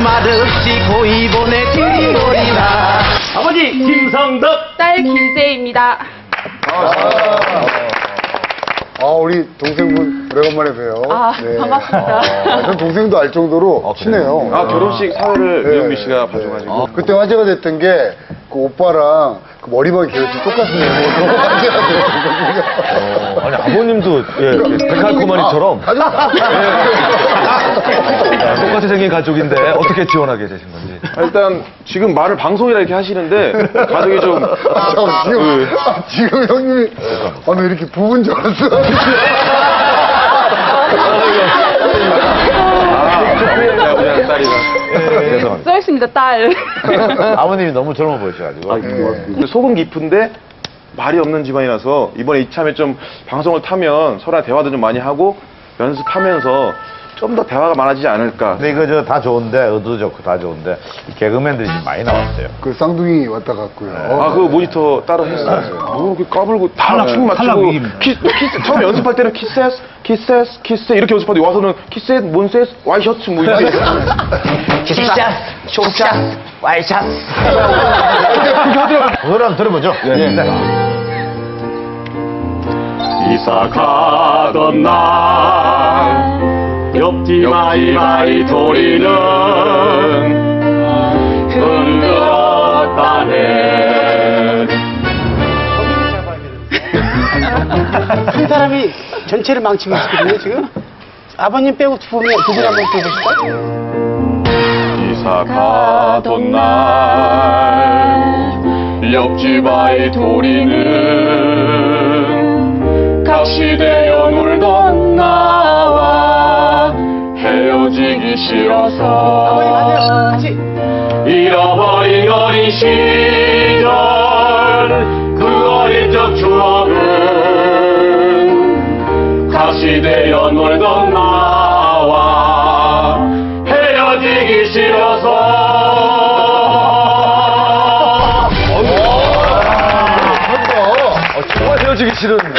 말없이 고이 보내드리오리라. 아버지 김성덕, 딸 김재입니다. 우리 동생분 오래간만에 봬요. 반갑습니다. 전 동생도 알 정도로 친해요. 결혼식 사회를 이영미 씨가 봐줘가지고. 그때 화제가 됐던 게 그 오빠랑 그 머리박이 계획이 똑같네요. 화제가 됐거든요. 아니 아버님도 데칼코마니처럼 똑같이 생긴 가족인데 어떻게 지원하게 되신 건지. 일단 지금 말을 방송이라 이렇게 하시는데 가족이 좀 지금 형님이 나 이렇게 부부인 줄 알았어. 그냥 딸이가. 죄송합니다. 써있습니다, 딸. 아버님이 너무 젊어 보이셔가지고. 근데 속은 깊은데 말이 없는 집안이라서 이번에 이참에 좀 방송을 타면 서로랑 대화도 좀 많이 하고 연습하면서 좀 더 대화가 많아지지 않을까. 근데 이거 다 좋은데 의도도 좋고 다 좋은데 개그맨들이 지금 많이 나왔어요. 그 쌍둥이 왔다 갔고요. 그 모니터 따로 했어요. 뭐 이렇게 까불고 다 춤 맞추고 키스 처음 연습할 때는 키스 이렇게 연습하는데 와서는 키스 몬세스 와이셔츠 뭐 이렇게. 키스샷, 촉샷, 와이샷. 노래 한번 들어보죠. 이사 가던 날 옆뒤 마이마이 소리는 흔들었다네. 한 사람이 전체를 망치고 있거든요, 지금. 아버님 빼고 두 분 한번 빼보실까요? 이사 가던 날 옆집 아이돌이는 각시되어 놀던 나와 헤어지기 싫어서 아버님 하세요, 같이. 잃어버린 어린 시절 그 어린 적 추억은 각시되어 놀던 나와 헤어지기 싫어서. 정말 헤어지기 싫은데.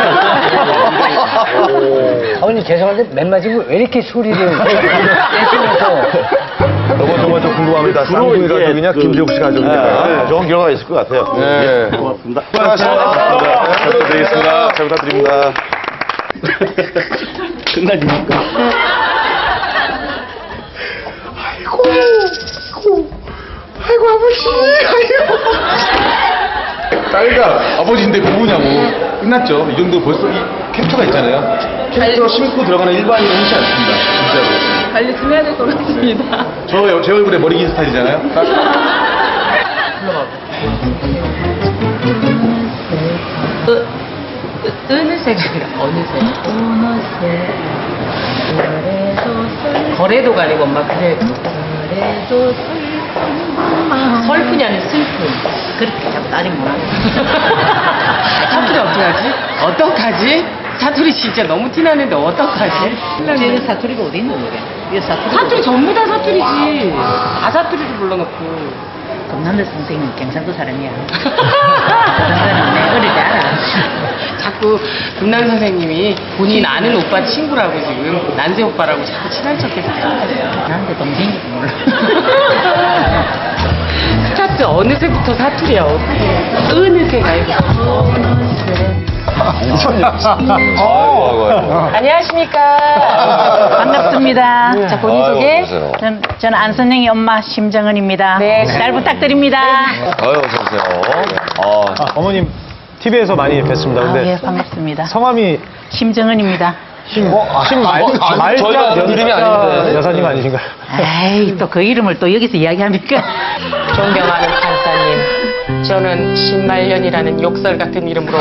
아버님 죄송한데 맨 마지막에 왜 이렇게 소리를 내시면서 저거 정말 좀 궁금합니다. 쌍둥이 가족이냐 김재욱 씨 가족이냐. 좋은 결과가 있을 것 같아요. 고맙습니다. 수고하셨습니다. 잘 부탁드리겠습니다. 잘 부탁드립니다. 끝나니까. 아이고 아버지. 딸과 아버지인데 부부냐고. 끝났죠. 이 정도 벌써 이 캡처가 있잖아요. 캡처 심고 들어가는 일반인은 흔치 않습니다. 진짜로. 관리 좀 해야 될 것 같습니다. 제 얼굴에 머리 긴 스타일이잖아요. 어느새가 아니라 어느새. 거래도가 아니고 엄마 그래도. 설픈이 아니라 슬픈. 그렇게 자꾸 딸이 뭐라고. 사투리 어떡하지? 어떡하지? 사투리 진짜 너무 티나는데 어떡하지? 쟤는 사투리가 어디 있는 거야? 이거 사투리 전부 다 사투리지. 다 사투리로 불러놓고. 금남대 선생님 경상도 사람이야. 그 정도는 내 어릴 때 알아. 자꾸 금남 선생님이 본인 아는 오빠 친구라고 지금 난세 오빠라고 자꾸 친한 척해서 나한테 동생인지 몰라. 스타트 어느새부터 사투리야. 어떻게 어느새가 아니고 안녕하십니까. 반갑습니다. 자, 본인 소개. 저는 안 선생의 엄마 심정은입니다. 네, 잘 부탁드립니다. 어서오세요. 어머님 TV에서 많이 뵀습니다. 근데 예, 반갑습니다. 성함이 심정은입니다. 말자 이름이 아닌데 여사님 아니신가요? 에이, 또 그 이름을 또 여기서 이야기합니까? 존경하는 판사님, 저는 10만년이라는 욕설 같은 이름으로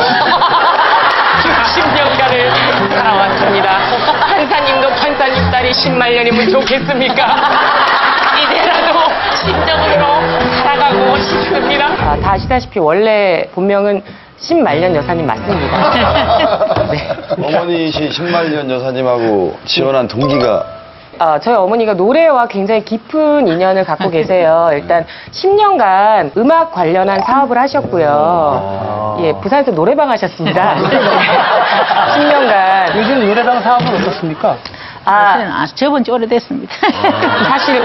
60년간을 살아왔습니다. 판사님도 판사님 딸이 10만년이면 좋겠습니까? 이제라도 심정으로 살아가고 싶습니다. 다 아시다시피 원래 본명은 신말년 여사님 맞습니다. 네. 어머니시 신말년 여사님하고 지원한 동기가 저희 어머니가 노래와 굉장히 깊은 인연을 갖고 계세요. 일단 10년간 음악 관련한 사업을 하셨고요. 예, 부산에서 노래방 하셨습니다. 10년간. 요즘 노래방 사업은 어떻습니까? 저번 주 오래됐습니다. 사실